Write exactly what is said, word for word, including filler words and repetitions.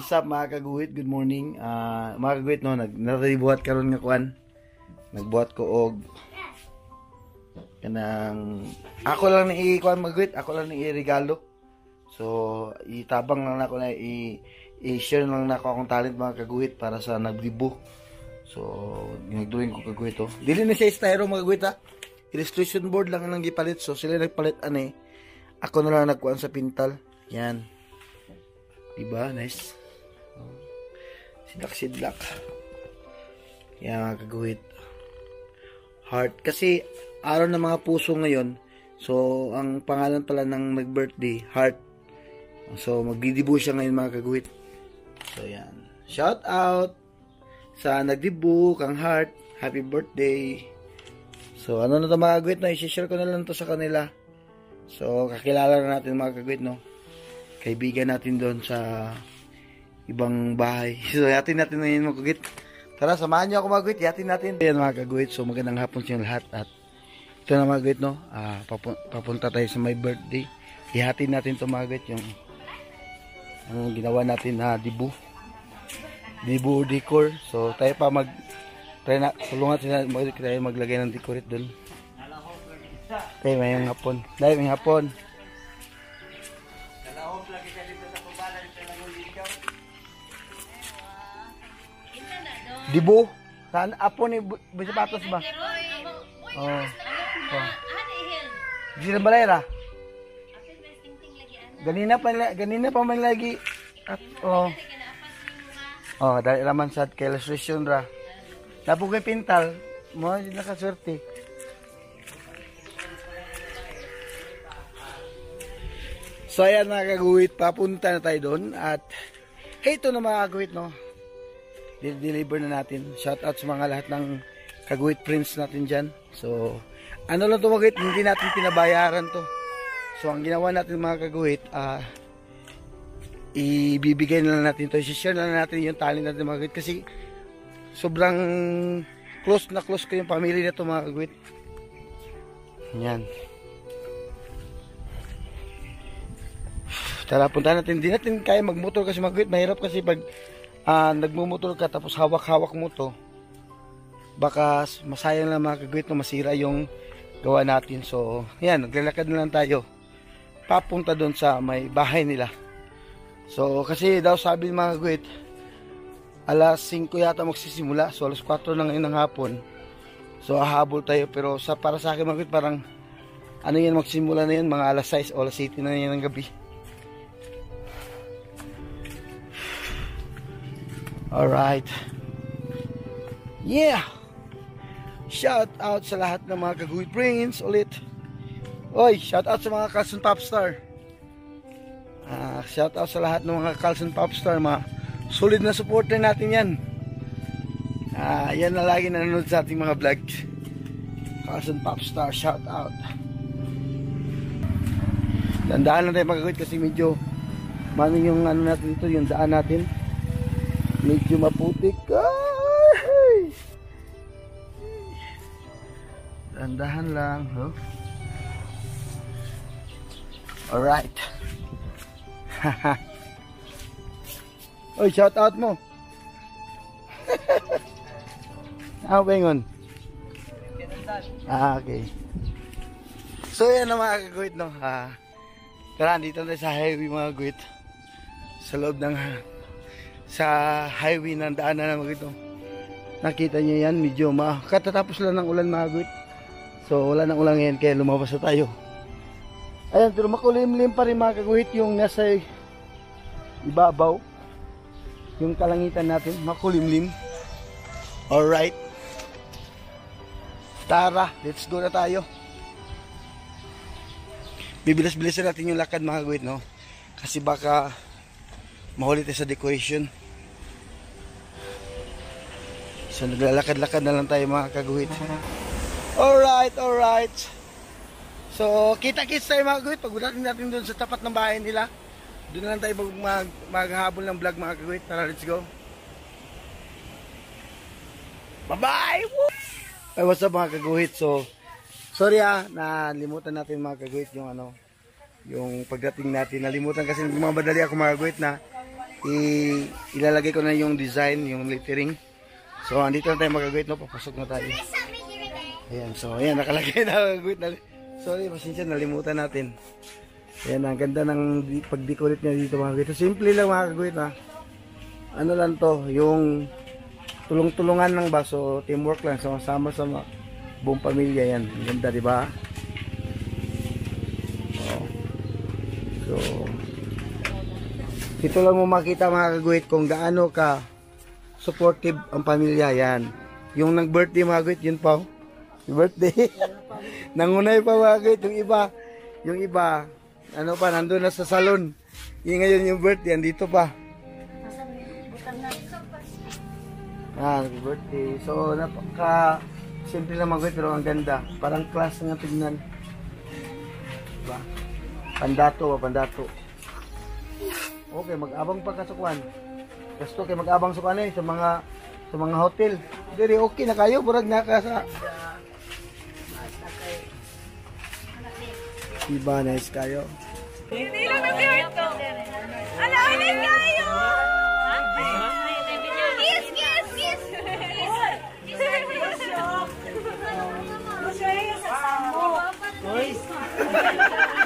What's up mga kaguhit? Good morning. Uh, mga kaguhit no, nag naribuhat karon nga kuan. Nagbuhat ko og kanang ako lang ni kuan mga kaguhit, ako lang ni regalo. So itabang lang nako na i i-share lang nako akong talent mga kaguhit para sa nagdibo. So ginagduling ko kaguhit to. Dili na siya styro mga kaguhit ha. Illustration board lang nang gipalit. So sila nagpalit ani. Ako na lang nagkuan sa pintal. Yan. Diba? Nice. Sidlak-sidlak. Yan mga kaguhit. Heart. Kasi araw ng mga puso ngayon. So, ang pangalan pala ng nag-birthday, Heart. So, magdidibu siya ngayon mga kaguhit. So, yan. Shout out sa nagdibu, kang Heart. Happy birthday. So, ano na ito mga kaguhit? No? I-share ko na lang to sa kanila. So, kakilala na natin mga kaguhit, no? Kaibigan natin doon sa ibang bahay. So, yatin natin na yun mga kaguhit. Tara, samahan nyo ako mga kaguhit. Yatin natin. Ayan mga kaguhit. So, magandang hapon sa lahat. At ito na mga kaguhit, no? Ah, papun papunta tayo sa my birthday. Ihatin natin ito mga kaguhit. Yung ano ginawa natin na dibu. Dibu decor. So, tayo pa mag try na. Tulungan sila tayo maglagay ng decorate doon. Tayo may hapon. Tayo may hapon. Dibu. Saan apo ni Bisapatos ba? Oh. Oh. Di na balera. Ganina pa ganina pa man lagi. At oh. Oh, dahil raman sad kay illustration ra. Tapo kay pintal, mo nakaswerte. So ayan mga kaguhit, papunta na tayo doon at hey, ito na mga kaguhit, no? Deliver na natin. Shout out sa mga lahat ng kaguhit prints natin dyan. So, ano lang ito mga kaguhit, hindi natin pinabayaran to. So, ang ginawa natin mga kaguhit, ah, uh, ibibigay na lang natin to. I-share na lang natin yung talent natin mga kaguhit. Kasi, sobrang close na close ko yung family na to mga kaguhit. Yan. Tara, punta natin. Hindi natin kaya magmotor kasi mga kaguhit. Mahirap kasi pag Uh, nagmumotor ka tapos hawak-hawak mo to, baka masayang lang mga kaguhit na masira yung gawa natin. So yan, naglalakad na lang tayo papunta doon sa may bahay nila. So kasi daw sabi ng mga kaguhit alas singko yata magsisimula, so alas kwatro na ngayon ng hapon. So hahabol tayo, pero sa para sa akin mga kaguhit parang ano yan, magsimula na yan mga alas sais o alas siyete na yan ng gabi. Alright. Yeah. Shout out sa lahat ng mga kaguhit prints ulit. Oy, shout out sa mga Carlson Popstar. Uh, shout out sa lahat ng mga Carlson Popstar, mga solid na supporter natin yan. Uh, yan na lagi nanonood sa ating mga vlog. Carlson Popstar, shout out. Dandaan lang tayo mga kaguhit kasi medyo mano yung ano natin dito, yung daan natin. Medyo maputik. Ay! Dandahan lang, huh? Alright. Oy, shout out mo. Ah, bengon. Ah, okay. So yan na mga kaguhit, no? Ah, tara, dito tayo sa highway mga kaguhit. Sa loob ng sa highway ng daanan naman ito. Nakita nyo yan, medyo ma katatapos lang ng ulan mga kaguhit. So wala nang ulan ngayon kaya lumabas na tayo. Ayan, pero makulimlim pa rin mga kaguhit yung nasa ibabaw. Yung kalangitan natin, makulimlim. Alright. Tara, let's go na tayo. Bibilis-bilisan natin yung lakad mga kaguhit, no? Kasi baka mahuli tayo sa decoration. So naglalakad-lakad na lang tayo mga kaguhit. Alright, alright. So kita-kits tayo mga kaguhit. Pagdating natin doon sa tapat ng bahay nila, doon na lang tayo mag maghahabol ng vlog mga kaguhit. Tara, let's go. Bye bye. Hey, what's up mga kaguhit? So sorry ah, nalimutan natin mga kaguhit yung ano, yung pagdating natin. Nalimutan kasi magmamadali ako mga kaguhit na i ilalagay ko na yung design, yung lettering. So, andito na tayo magagawit, no? Papasok na tayo. Ayan, so, ayan, nakalagay na magagawit na. Sorry, pasensya, nalimutan natin. Ayan, ang ganda ng pag-decorate niya dito mga kagawit. So, simple lang mga kagawit, ha. Ano lang to, yung tulong-tulungan lang ba? So, teamwork lang. So, sama-sama buong pamilya yan. Ang ganda, di ba? Oh. So, ito lang mo makita mga kagawit kung gaano ka supportive ang pamilya yan. Yung nag-birthday mga kagawit, yun pa. Yung birthday. Nangunay pa mga kagawit. Yung iba, yung iba, ano pa, nandun na sa salon. Yung ngayon yung birthday, andito pa. Ah, birthday. So, napaka simple lang mga kagawit, pero ang ganda. Parang class nga tignan. Diba? Pandato, pandato. Okay, mag-abang pa kasukuan. Gusto kay mag-abang sukuan eh sa mga sa mga hotel. Diri okay na kayo, burag naka sa Iba nice kayo. Hindi lang nag-heart ko. Ala, ulit kayo! Kiss, kiss, kiss! Kiss! Kiss!